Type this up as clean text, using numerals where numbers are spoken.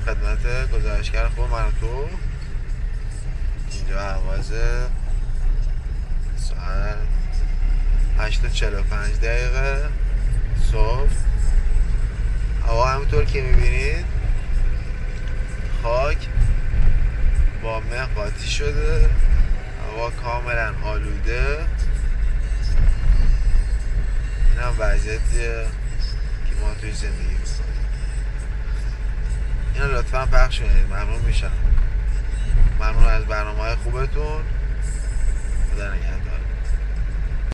خدمت گزارشگر خوب من و تو. اینجا حواز ساعت 8:45 صبح. هوا همونطور که میبینید خاک با مه قاطی شده، هوا کاملا آلوده. این هم وضعیتیه که ما توی زندگی میکنیم. اینو لطفا پخش کنید، ممنون میشم. ممنون از برنامه‌های خوبتون. خدا نگهدار.